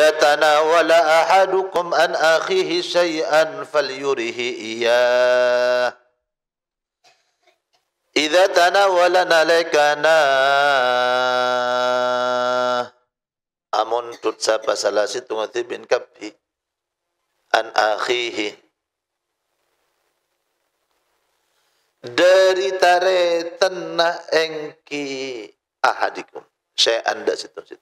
Idza tanawala ahadukum an akhihi syai'an falyurihi iyyah. Idza tanawala nalekana amun tut sapa salah situ ngati bin kabhi an akhihi dari tare tanah engki ahadikum syai'an dak situ-situ.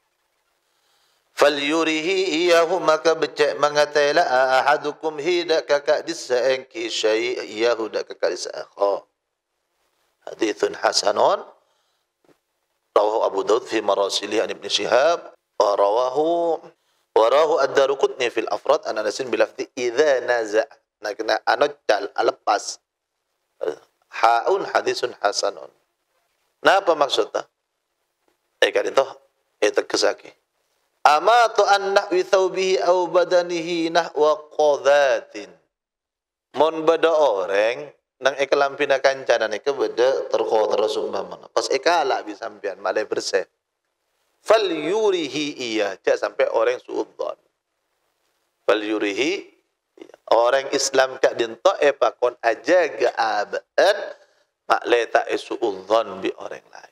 Falyurihi iyahu maka becek mengatailah ahadukum hidak kakak disa engki syai' iyahu dak kakak disa akha. Hadithun hasanun rawahu Abu Daud fi marasilih an Ibn Shihab wa rawahu ad-Daruqutni fil afrad an Anasin bilafzi idza naza' nak kena anojal lepas haun hadithun hasanun. Napa maksudnya? Kadin toh tegasake amatu an nahwi thawbihi aw badanihi nahwa qadhatin. Mon bada orang nang ekalampina kancanan ke beda terko terus umpamana. Pas ekala bi sampean malai bersih. Fal yurihi iya jak sampai orang suudzon. Fal yurihi orang Islam kak dinto pakon aja ga aban malai tak suudzon bi orang lain.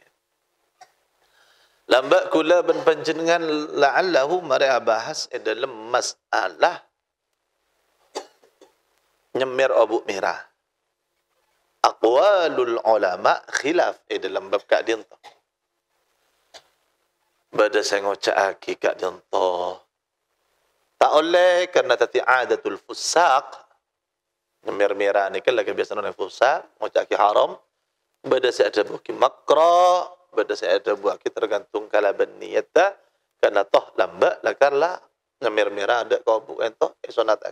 Lambak kula ben panjenengan la'allahu mari bahas dalam masalah nyemir abu merah. Aqwalul ulama khilaf dalam bab kak dinto. Bada saya ngocak kak dinto. Tak oleh karena tati adatul fusaq. Nyemir merah ni kan lagi biasa orang fusaq, ngocak haram. Bada saya ada buki makra. Bada saya ada buah kita tergantung kalaban niyata karena toh lambat lakarlah ngemir merah ada kau bukan toh sonat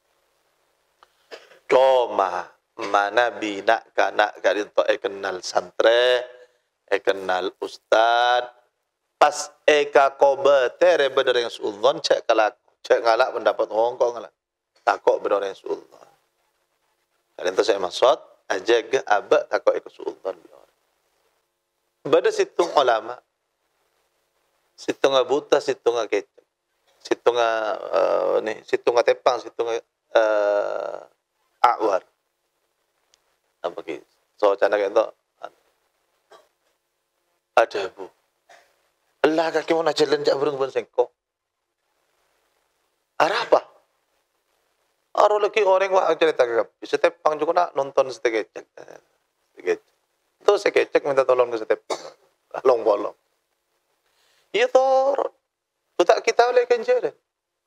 cuma mana bina kanak kadin toh kenal santre kenal ustad pas eka kobetere bener yang suudzon cek ngalak pendapat hongkong ngalak takok bener yang suudzon kadin toh saya maksud aja ke abak takok eka suudzon. Bada situng ulama, situng buta, situng kecek, situng tepang, situng awar. Apa gitu? So cana itu ada bu. Allah kaki mana jalan jak burung pun sengkok. Arah apa? Aru lagi orang wak cerita ke kapi. Setepang juga nak nonton setegecek. Itu saya kecek minta tolong ke setepang. Long bolong. Iya torot. Tak kita oleh kenjaran.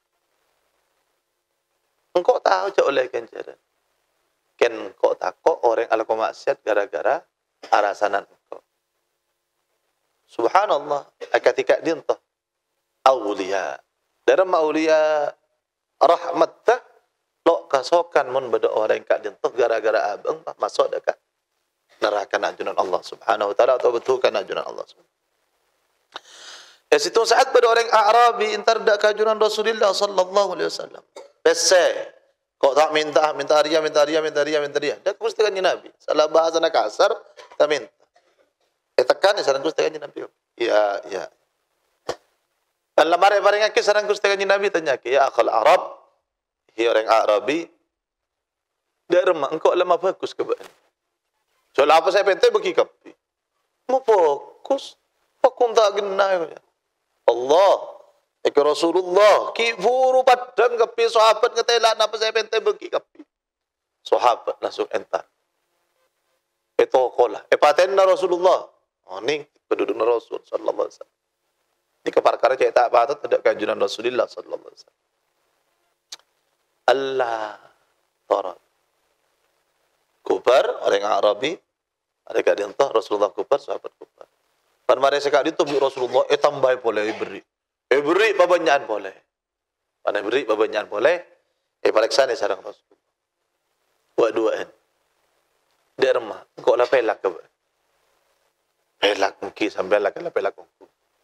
Engkau tahu je oleh kenjaran. Ken kau takut orang ala kau maksiat gara-gara arasanan engkau. Subhanallah. Ketika dintoh. Awliya. Dalam awliya rahmatah. Lo kasokan mun beda orang kak dintoh gara-gara abang masuk dekat neraka ajunan Allah Subhanahu wa taala atau betulkan ajunan Allah. Situ saat pada orang Arabi intar dak kajunan Rasulullah sallallahu alaihi wasallam. Pese kok tak minta dia. Dak mesti kan Nabi. Salah bahasa nak kasar tak minta. Tekan sareng Gusti kan Nabi. Ya. Allah mare bareng ke sareng Gusti kan Nabi tanya ke ya akhal Arab. Hi orang Arabi. Dak remah engkau lama bagus ke ban. Soal apa saya penting bagi kapi. Mau fokus. Pakum tak genai. Allah. Eka Rasulullah. Ki furu padang kapi. Sahabat ngetelan apa saya penting bagi kapi. Sahabat langsung entar. Itu kolah. Patenna Rasulullah. Oh ni penduduk Rasul sallallahu alaihi wasallam. Ini keperkara cek tak patut tidak kajunan Rasulullah sallallahu alaihi wasallam. Allah tarat. Kubar orang Arabi. Ada kadian toh Rasulullah kupar, sahabat kupar. Pan mari sekali itu Rasulullah tambah boleh beri. Beri babanyaan boleh. Pan beri babanyaan boleh. Pariksane sareng Rasul. Wa duaan. Derma, kok la pelak ke. Pelak mungkin sampai la pelak ku.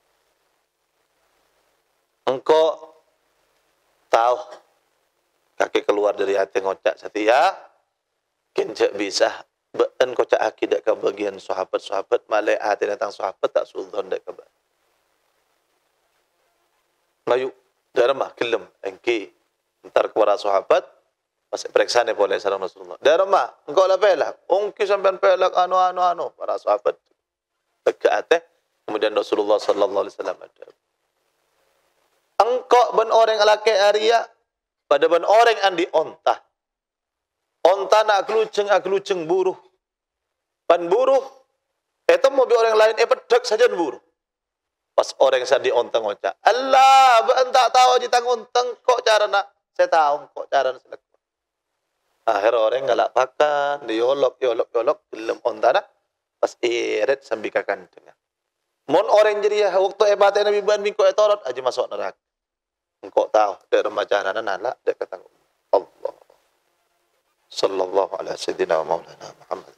Engkau tahu kaki keluar dari hati ngocak setia kenjak bisa ben kocak akidah ke bagian sahabat-sahabat malai hati tentang sahabat tak sultan dak ke. Mayu Dah remah gelem engki entar kepada sahabat masih periksa ni boleh sareng Rasulullah. Dah remah engkau lah pelak. Ungki sampean pelak anu para sahabat. Tegak teh kemudian Rasulullah sallallahu alaihi wasallam ada. Engkau ben orang laki Arya pada ben orang andi ontah. Onta nak keluceng buruh. Pan buruh itu mau bi orang lain pedak saja buruh. Pas orang yang di ontang ngocak. Allah, tak tahu aja tang ontang kok cara nak. Saya tahu kok cara nak. Akhir orang galak pakan, diolok, gelem ontana. Pas irit sambil kakan tengah. Mon orang jadi waktu ebatnya Nabi ban mingko etorot aja masuk neraka. Engkau tahu, dek remaja anak nala, dek kata Allah. Sallallahu alaihi wasallam Maulana Muhammad.